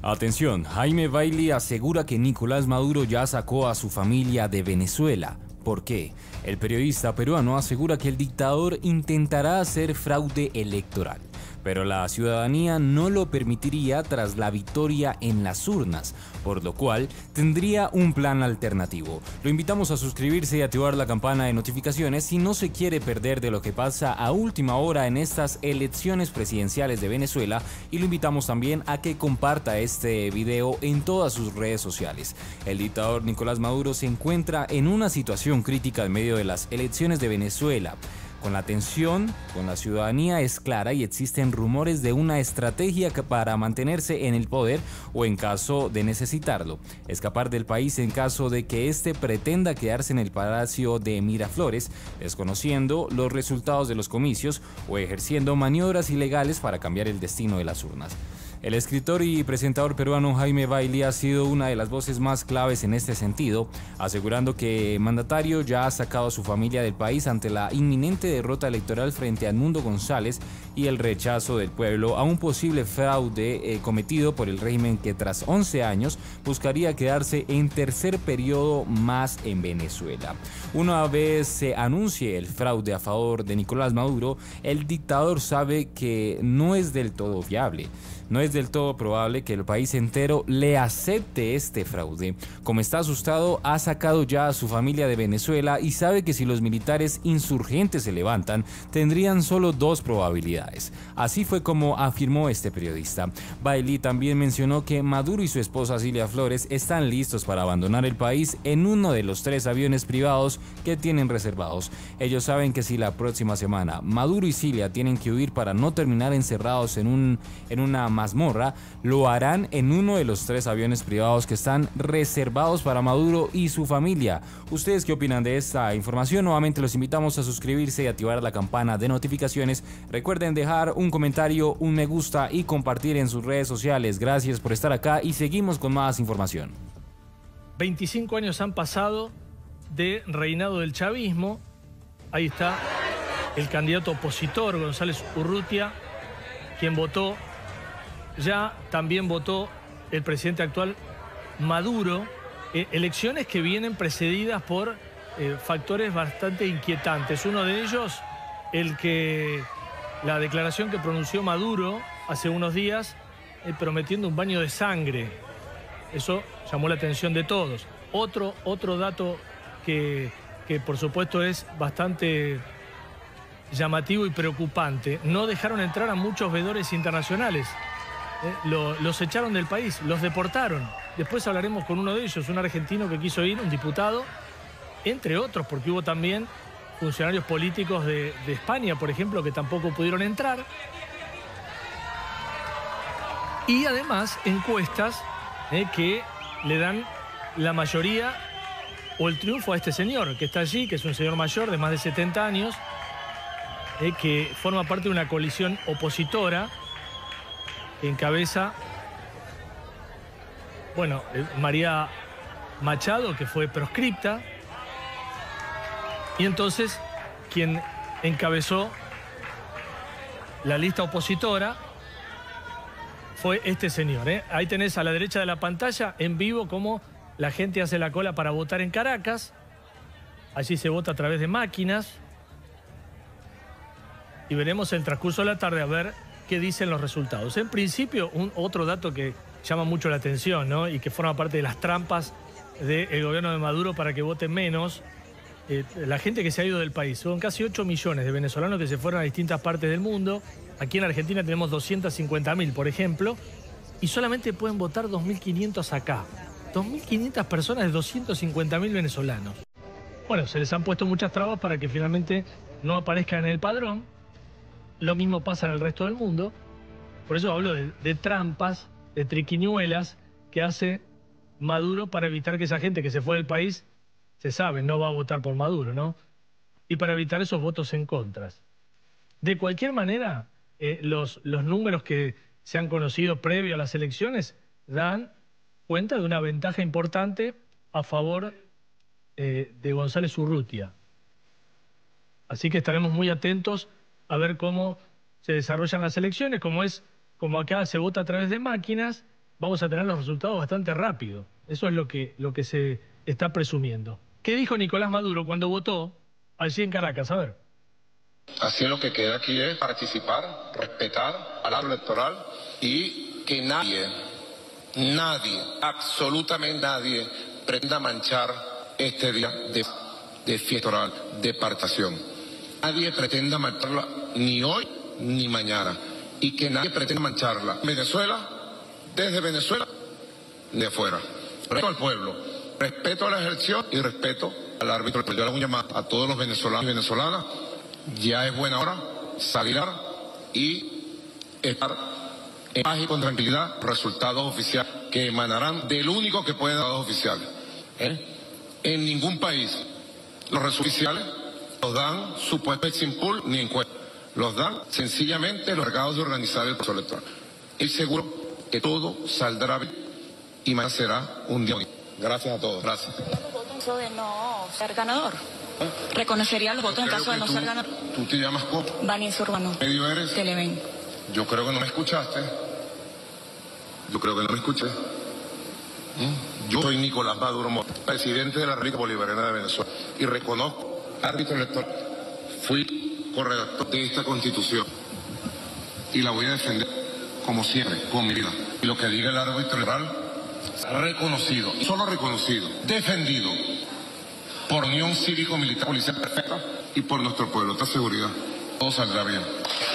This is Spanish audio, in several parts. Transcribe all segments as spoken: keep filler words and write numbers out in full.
Atención, Jaime Bailey asegura que Nicolás Maduro ya sacó a su familia de Venezuela. ¿Por qué? El periodista peruano asegura que el dictador intentará hacer fraude electoral, pero la ciudadanía no lo permitiría tras la victoria en las urnas, por lo cual tendría un plan alternativo. Lo invitamos a suscribirse y activar la campana de notificaciones si no se quiere perder de lo que pasa a última hora en estas elecciones presidenciales de Venezuela, y lo invitamos también a que comparta este video en todas sus redes sociales. El dictador Nicolás Maduro se encuentra en una situación crítica en medio de las elecciones de Venezuela. Con la tensión con la ciudadanía es clara y existen rumores de una estrategia para mantenerse en el poder o, en caso de necesitarlo, escapar del país en caso de que éste pretenda quedarse en el Palacio de Miraflores, desconociendo los resultados de los comicios o ejerciendo maniobras ilegales para cambiar el destino de las urnas. El escritor y presentador peruano Jaime Bailey ha sido una de las voces más claves en este sentido, asegurando que el mandatario ya ha sacado a su familia del país ante la inminente derrota electoral frente a Edmundo González y el rechazo del pueblo a un posible fraude eh, cometido por el régimen que tras once años buscaría quedarse en tercer periodo más en Venezuela. Una vez se anuncie el fraude a favor de Nicolás Maduro, el dictador sabe que no es del todo viable. No es del todo probable que el país entero le acepte este fraude. Como está asustado, ha sacado ya a su familia de Venezuela y sabe que si los militares insurgentes se levantan, tendrían solo dos probabilidades. Así fue como afirmó este periodista. Bailey también mencionó que Maduro y su esposa Cilia Flores están listos para abandonar el país en uno de los tres aviones privados que tienen reservados. Ellos saben que si la próxima semana Maduro y Cilia tienen que huir para no terminar encerrados en, un, en una mazmorra, lo harán en uno de los tres aviones privados que están reservados para Maduro y su familia. ¿Ustedes qué opinan de esta información? Nuevamente los invitamos a suscribirse y activar la campana de notificaciones. Recuerden dejar un comentario, un me gusta y compartir en sus redes sociales. Gracias por estar acá y seguimos con más información. veinticinco años han pasado de reinado del chavismo. Ahí está el candidato opositor González Urrutia, quien votó. Ya también votó el presidente actual Maduro. Eh, elecciones que vienen precedidas por eh, factores bastante inquietantes. Uno de ellos, el que la declaración que pronunció Maduro hace unos días eh, prometiendo un baño de sangre. Eso llamó la atención de todos. Otro, otro dato que, que por supuesto es bastante llamativo y preocupante. No dejaron entrar a muchos veedores internacionales. Eh, lo, los echaron del país, los deportaron. Después hablaremos con uno de ellos, un argentino que quiso ir, un diputado, entre otros, porque hubo también funcionarios políticos de, de España, por ejemplo, que tampoco pudieron entrar. Y además encuestas eh, que le dan la mayoría o el triunfo a este señor que está allí, que es un señor mayor de más de setenta años, eh, que forma parte de una coalición opositora que encabeza, bueno, María Machado, que fue proscripta, y entonces quien encabezó la lista opositora fue este señor, ¿eh? Ahí tenés a la derecha de la pantalla, en vivo, cómo la gente hace la cola para votar en Caracas. Allí se vota a través de máquinas. Y veremos en el transcurso de la tarde a ver qué dicen los resultados. En principio, un otro dato que llama mucho la atención, ¿no? Y que forma parte de las trampas del gobierno de Maduro para que voten menos. Eh, la gente que se ha ido del país. Son casi ocho millones de venezolanos que se fueron a distintas partes del mundo. Aquí en Argentina tenemos doscientos cincuenta mil, por ejemplo, y solamente pueden votar dos mil quinientos acá. dos mil quinientas personas de doscientos cincuenta mil venezolanos. Bueno, se les han puesto muchas trabas para que finalmente no aparezcan en el padrón. Lo mismo pasa en el resto del mundo. Por eso hablo de, de trampas, de triquiñuelas que hace Maduro para evitar que esa gente que se fue del país, se sabe, no va a votar por Maduro, ¿no? Y para evitar esos votos en contras. De cualquier manera, eh, los, los números que se han conocido previo a las elecciones dan cuenta de una ventaja importante a favor eh, de González Urrutia. Así que estaremos muy atentos a ver cómo se desarrollan las elecciones, como es, como acá se vota a través de máquinas, vamos a tener los resultados bastante rápido. Eso es lo que, lo que se está presumiendo. ¿Qué dijo Nicolás Maduro cuando votó allí en Caracas? A ver. Así lo que queda aquí es participar, respetar al acto electoral y que nadie, nadie, absolutamente nadie, pretenda manchar este día de, de fiesta electoral, de participación. Nadie pretenda mancharla ni hoy ni mañana. Y que nadie pretenda mancharla. Venezuela, desde Venezuela, de afuera. Respeto al pueblo, respeto a la elección y respeto al árbitro. Yo le hago un llamado a todos los venezolanos y venezolanas. Ya es buena hora salir y estar en paz y con tranquilidad resultados oficiales que emanarán del único que puede dar resultados oficiales. ¿Eh? En ningún país los resultados oficiales los dan supuestamente sin pool ni encuesta. Los dan sencillamente los encargados de organizar el proceso electoral. Y seguro que todo saldrá bien y mañana será un día bonito. Gracias a todos. Gracias. Eso de no ser ganador. ¿Reconocería los votos en caso de no ser ganador? ¿Tú te llamas cómo? Vanessa Urbano. ¿Qué medio eres? Televen. Yo creo que no me escuchaste. Yo creo que no me escuché. Yo soy Nicolás Maduro, presidente de la República Bolivariana de Venezuela. Y reconozco, árbitro electoral, fui corredactor de esta Constitución. Y la voy a defender, como siempre, con mi vida. Y lo que diga el árbitro electoral, reconocido, y solo reconocido, defendido, por Unión Cívico-Militar Policial Perfecta y por nuestro pueblo. Esta seguridad, todo saldrá bien.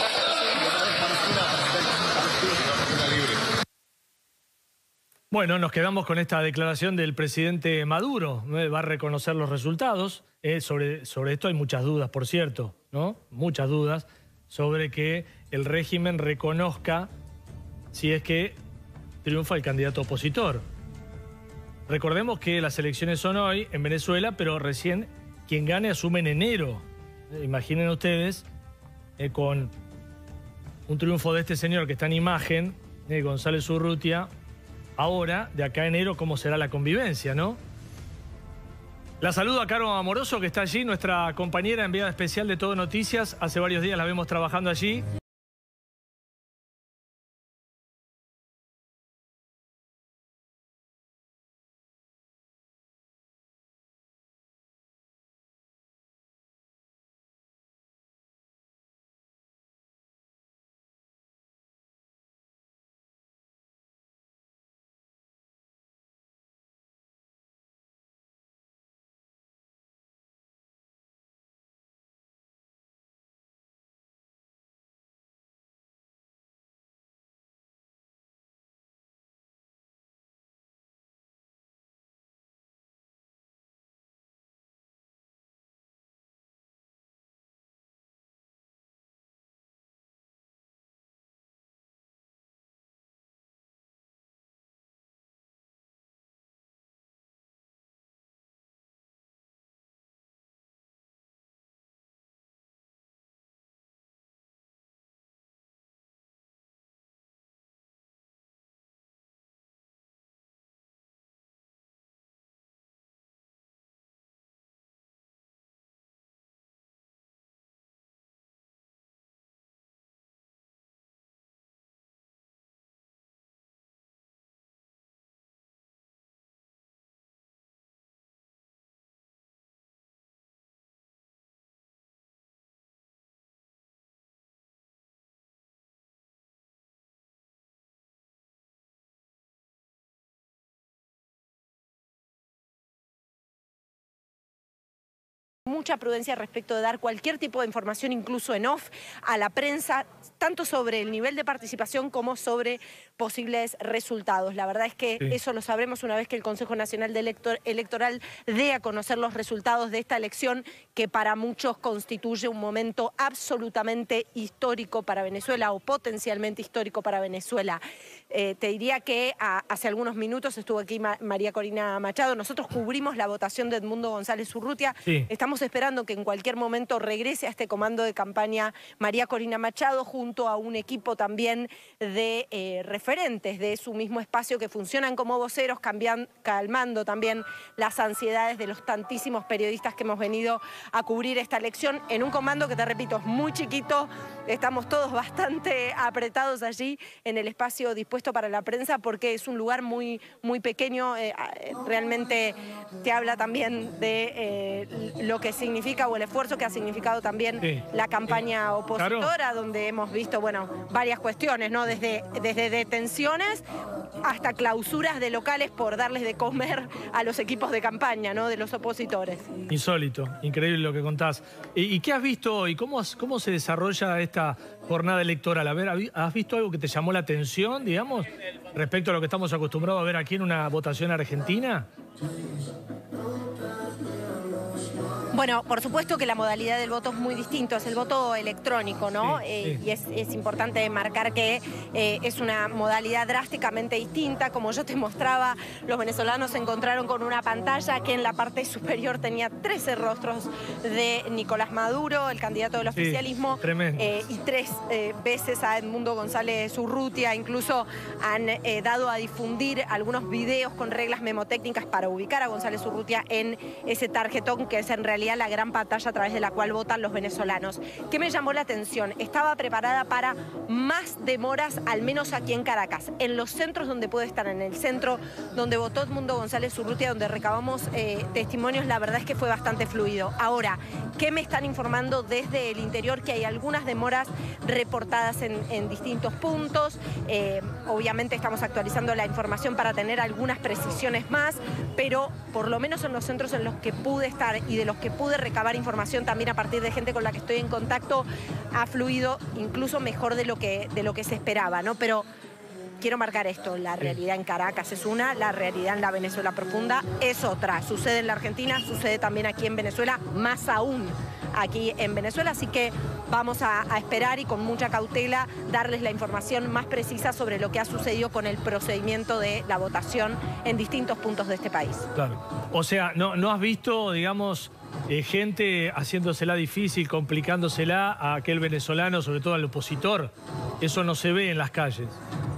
Bueno, nos quedamos con esta declaración del presidente Maduro. Va a reconocer los resultados. Eh, sobre, sobre esto hay muchas dudas, por cierto, ¿no? Muchas dudas sobre que el régimen reconozca si es que triunfa el candidato opositor. Recordemos que las elecciones son hoy en Venezuela, pero recién quien gane asume en enero. Eh, imaginen ustedes eh, con un triunfo de este señor que está en imagen, eh, González Urrutia. Ahora, de acá a enero, cómo será la convivencia, ¿no? La saludo a Caro Amoroso, que está allí, nuestra compañera enviada especial de Todo Noticias. Hace varios días la vemos trabajando allí. Mucha prudencia respecto de dar cualquier tipo de información, incluso en off, a la prensa, tanto sobre el nivel de participación como sobre posibles resultados. La verdad es que sí, eso lo sabremos una vez que el Consejo Nacional de Elector Electoral dé a conocer los resultados de esta elección, que para muchos constituye un momento absolutamente histórico para Venezuela, o potencialmente histórico para Venezuela. Eh, te diría que a, hace algunos minutos estuvo aquí Ma María Corina Machado. Nosotros cubrimos la votación de Edmundo González Urrutia. Sí. Estamos esperando que en cualquier momento regrese a este comando de campaña María Corina Machado, junto a un equipo también de eh, referentes de su mismo espacio que funcionan como voceros, cambian, calmando también las ansiedades de los tantísimos periodistas que hemos venido a cubrir esta elección en un comando que, te repito, es muy chiquito, estamos todos bastante apretados allí en el espacio dispuesto para la prensa porque es un lugar muy, muy pequeño. Eh, realmente te habla también de eh, lo que significa o el esfuerzo que ha significado también sí. la campaña opositora, claro. donde hemos visto, bueno, varias cuestiones, ¿no? Desde, desde detenciones hasta clausuras de locales por darles de comer a los equipos de campaña, ¿no? De los opositores. Insólito, increíble lo que contás. ¿Y, y qué has visto hoy? ¿Cómo, cómo se desarrolla esta jornada electoral? A ver, ¿has visto algo que te llamó la atención, digamos, respecto a lo que estamos acostumbrados a ver aquí en una votación argentina? Bueno, por supuesto que la modalidad del voto es muy distinto, es el voto electrónico, ¿no? Sí, eh, sí. Y es, es importante marcar que eh, es una modalidad drásticamente distinta. Como yo te mostraba, los venezolanos se encontraron con una pantalla que en la parte superior tenía trece rostros de Nicolás Maduro, el candidato del oficialismo, sí, eh, y tres eh, veces a Edmundo González Urrutia. Incluso han eh, dado a difundir algunos videos con reglas memotécnicas para ubicar a González Urrutia en ese tarjetón que es en realidad la gran pantalla a través de la cual votan los venezolanos. ¿Qué me llamó la atención? Estaba preparada para más demoras, al menos aquí en Caracas, en los centros donde puede estar, en el centro donde votó Edmundo González Urrutia, donde recabamos eh, testimonios, la verdad es que fue bastante fluido. Ahora, ¿qué me están informando desde el interior? Que hay algunas demoras reportadas en, en distintos puntos. Eh, obviamente estamos actualizando la información para tener algunas precisiones más, pero por lo menos en los centros en los que pude estar y de los que pude recabar información también a partir de gente con la que estoy en contacto, ha fluido incluso mejor de lo que, de lo que se esperaba, ¿no? Pero quiero marcar esto, la realidad en Caracas es una, la realidad en la Venezuela profunda es otra. Sucede en la Argentina, sucede también aquí en Venezuela, más aún aquí en Venezuela, así que vamos a, a esperar y con mucha cautela darles la información más precisa sobre lo que ha sucedido con el procedimiento de la votación en distintos puntos de este país. Claro. O sea, ¿no, no has visto, digamos, eh, gente haciéndosela difícil, complicándosela a aquel venezolano, sobre todo al opositor? Eso no se ve en las calles.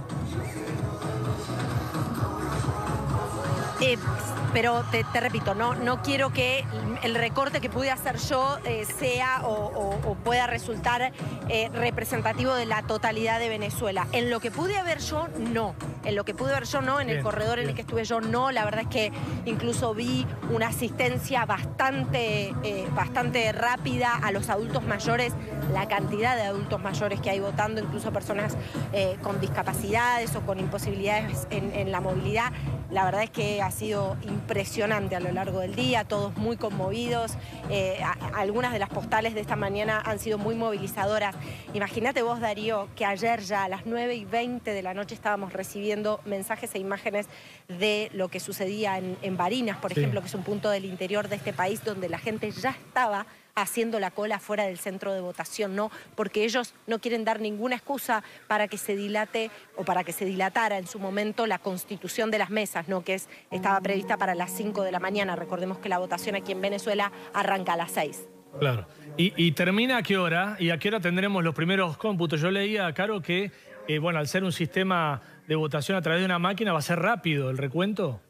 Eh, pero te, te repito, no, no quiero que el recorte que pude hacer yo eh, sea o, o, o pueda resultar eh, representativo de la totalidad de Venezuela. En lo que pude ver yo, no. En lo que pude ver yo, no. En bien, el corredor bien. en el que estuve yo, no. La verdad es que incluso vi una asistencia bastante, eh, bastante rápida a los adultos mayores, la cantidad de adultos mayores que hay votando, incluso personas eh, con discapacidades o con imposibilidades en, en la movilidad. La verdad es que ha sido impresionante a lo largo del día, todos muy conmovidos. Eh, a, algunas de las postales de esta mañana han sido muy movilizadoras. Imagínate vos, Darío, que ayer ya a las nueve y veinte de la noche estábamos recibiendo mensajes e imágenes de lo que sucedía en, en Barinas, por sí. ejemplo, que es un punto del interior de este país donde la gente ya estaba haciendo la cola fuera del centro de votación, ¿no? Porque ellos no quieren dar ninguna excusa para que se dilate o para que se dilatara en su momento la constitución de las mesas, ¿no? Que es, estaba prevista para las cinco de la mañana. Recordemos que la votación aquí en Venezuela arranca a las seis. Claro. ¿Y, y termina a qué hora? ¿Y a qué hora tendremos los primeros cómputos? Yo leía, Caro, que, eh, bueno, al ser un sistema de votación a través de una máquina va a ser rápido el recuento.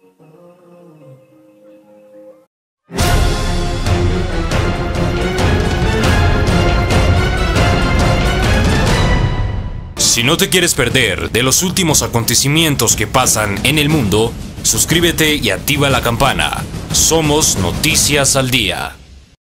Si no te quieres perder de los últimos acontecimientos que pasan en el mundo, suscríbete y activa la campana. Somos Noticias al Día.